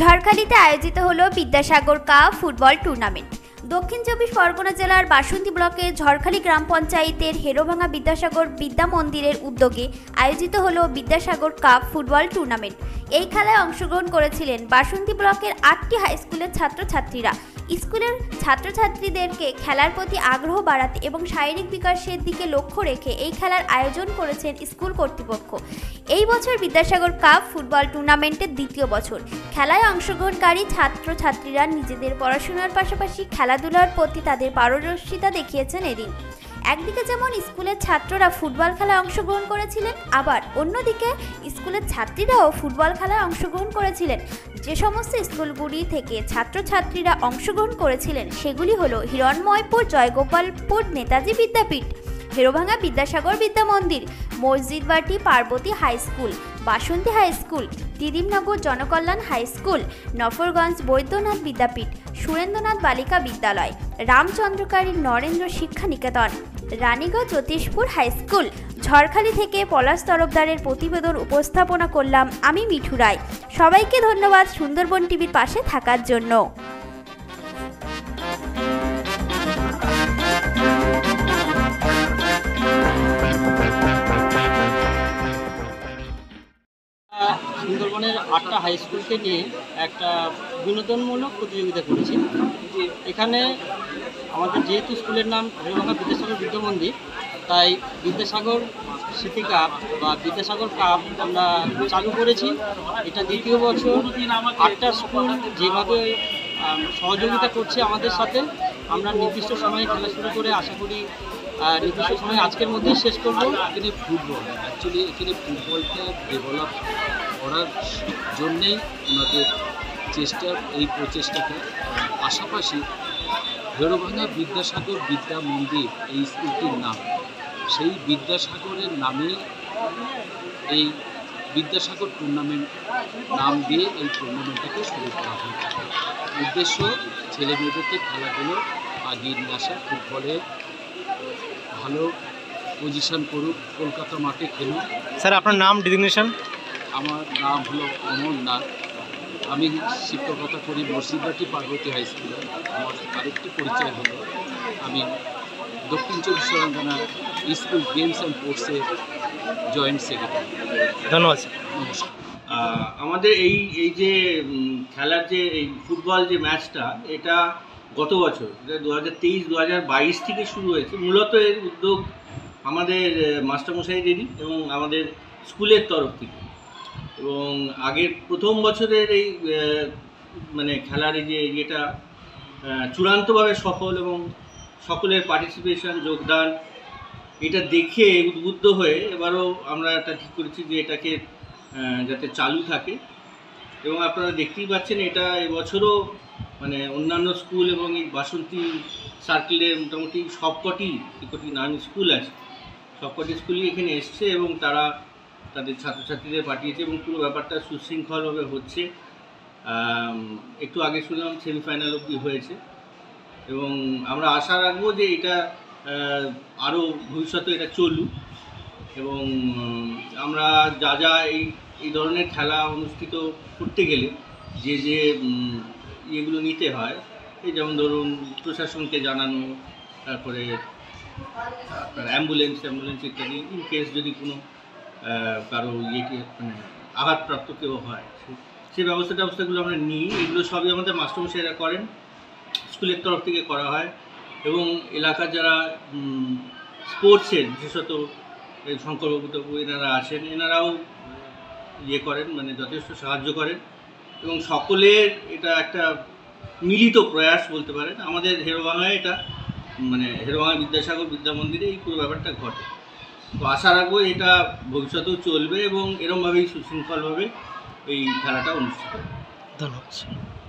ঝড়খালিতে আয়োজিত হলো Vidyasagar cup football tournament. দক্ষিণ চব্বিশ পরগনা জেলার বাসন্তী ব্লকের ঝড়খালি গ্রাম পঞ্চায়েতের হেরোভাঙা বিদ্যাসাগর বিদ্যা মন্দিরের উদ্যোগে আয়োজিত হলো বিদ্যাসাগর কাপ ফুটবল টুর্নামেন্ট। এই খেলায় অংশগ্রহণ করেছিলেন বাসন্তী ব্লকের 8টি হাই স্কুলের ছাত্রছাত্রীরা। স্কুলের ছাত্রছাত্রীদেরকে খেলার প্রতি আগ্রহ বাড়াতে এবং শারীরিক বিকাশের দিকে লক্ষ্য রেখে এই খেলার আয়োজন করেছেন স্কুল কর্তৃপক্ষ। এই বছর বিদ্যাসাগর কাপ ফুটবল টুর্নামেন্টের দ্বিতীয় বছর। খেলায় অংশগ্রহণকারী ছাত্রছাত্রীরা নিজেদের পড়াশোনার পাশাপাশি খেলাধুলার প্রতি তাদের পারদর্শিতা দেখিয়েছেন। এদিন একদিকে যেমন স্কুলের ছাত্ররা ফুটবল খেলায় অংশগ্রহণ করেছিলেন, আবার অন্যদিকে স্কুলের ছাত্রীরাও ফুটবল খেলায় অংশগ্রহণ করেছিলেন। যে সমস্ত স্কুলগুলি থেকে ছাত্রছাত্রীরা অংশগ্রহণ করেছিলেন সেগুলি হলো হিরণময়পুর জয়গোপালপুর নেতাজি বিদ্যাপীঠ, Herobhanga Vidyasagar Vidya Mandir, Masjidbati Parbati high school, Basanti high school, Didimonnagar Janakalyan high school, Nafarganj Baidyanath Vidyapith, Surendranath Balika Vidyalaya, Ramchandrakari Narendra Shiksha Niketan, Raniganj Jyotishpur high school. Jharkhali থেকে পলাশ তরফদারের প্রতিবেদন উপস্থাপনা করলাম আমি মিঠু রায়। সবাইকে ধন্যবাদ সুন্দরবন টিভির পাশে থাকার জন্য। সুন্দরবনের 8টা হাই স্কুলকে নিয়ে একটা বিনোদনমূলক প্রতিযোগিতা করেছি। এখানে আমাদের যেহেতু স্কুলের নাম হেরোভাঙা বিদ্যাসাগর বিদ্যা মন্দির, তাই বিদ্যাসাগর স্মৃতি কাপ বা বিদ্যাসাগর কাপ আমরা চালু করেছি। এটা দ্বিতীয় বছর। 8টা স্কুল যেভাবে সহযোগিতা করছে আমাদের সাথে, আমরা নির্দিষ্ট সময়ে খেলা শুরু করে আশা করি নির্দিষ্ট সময় আজকের মধ্যেই শেষ করব। এখানে ফুটবল এখানে ফুটবলটা ডেভেলপ করার জন্যেই ওনাদের এই প্রচেষ্টাটা। পাশাপাশি হেরোভাঙা বিদ্যাসাগর বিদ্যা মন্দির এই স্কুলটির নাম, সেই বিদ্যাসাগরের নামে এই বিদ্যাসাগর টুর্নামেন্ট নাম দিয়ে এই টুর্নামেন্টটাকে শুরু করা হয়। উদ্দেশ্য ছেলেমেয়েদেরকে খেলাগুলো আগিয়ে নিয়ে আসা, ফুটবলে ভালো পজিশন করুক, কলকাতা মাঠে খেলুক। স্যার আপনার নাম ডেজিগনেশন? আমার নাম হলো অমরন। আমি শিক্ষকতা করি মসজিদবাটি পার্বতী হাই স্কুলে। আমার আরেকটি পরিচয় হলো আমি Dakshin Chabbish Pargana school games and স্পোর্টসের জয়েন্ট সেক্রেটারি। ধন্যবাদ। নমস্কার। আমাদের এই যে খেলার যে এই ফুটবল যে ম্যাচটা, এটা গত বছর 2023-2022 থেকে শুরু হয়েছে। মূলত এর উদ্যোগ আমাদের মাস্টারমশাইদেরই এবং আমাদের স্কুলের তরফ থেকে। এবং আগের প্রথম বছরের এই মানে খেলার এই যে এটা চূড়ান্তভাবে সফল এবং সকলের পার্টিসিপেশন যোগদান, এটা দেখে উদ্বুদ্ধ হয়ে এবারও আমরা এটা ঠিক করেছি যে এটাকে যাতে চালু থাকে। এবং আপনারা দেখতেই পাচ্ছেন এটা এবছরও মানে অন্যান্য স্কুল এবং এই বাসন্তী সার্কেলের মোটামুটি সবকটি নামি স্কুল আছে, সবকটি স্কুলই এখানে এসছে এবং তারা তাদের ছাত্রছাত্রীদের পাঠিয়েছে এবং পুরো ব্যাপারটা সুশৃঙ্খলভাবে হচ্ছে। একটু আগে শুনলাম সেমিফাইনাল অবধি হয়েছে এবং আমরা আশা রাখবো যে এটা আরও ভবিষ্যতে এটা চলুক। এবং আমরা যা এই ধরনের খেলা অনুষ্ঠিত করতে গেলে যে ইয়েগুলো নিতে হয়, এই যেমন ধরুন প্রশাসনকে জানানো, তারপরে আপনার অ্যাম্বুলেন্স ইত্যাদি, ইন কেস যদি কোনো কারো ইয়েকে মানে আঘাতপ্রাপ্ত কেউ হয়, সেই ব্যবস্থাগুলো আমরা নিই। এগুলো সবই আমাদের মাস্টারমশাইরা করেন, স্কুলের তরফ থেকে করা হয়। এবং এলাকার যারা স্পোর্টসের বিশেষত এই শঙ্করবাবু এনারা আছেন, এনারাও ইয়ে করেন, মানে যথেষ্ট সাহায্য করেন। এবং সকলের এটা একটা মিলিত প্রয়াস বলতে পারেন। আমাদের হেরোভাঙায় এটা মানে হেরোভাঙা বিদ্যাসাগর বিদ্যা মন্দিরে এই পুরো ব্যাপারটা ঘটে। তো আশা রাখবো এটা ভবিষ্যতেও চলবে এবং এরকমভাবেই সুশৃঙ্খলভাবে এই খেলাটা অনুষ্ঠিত হবে। ধন্যবাদ।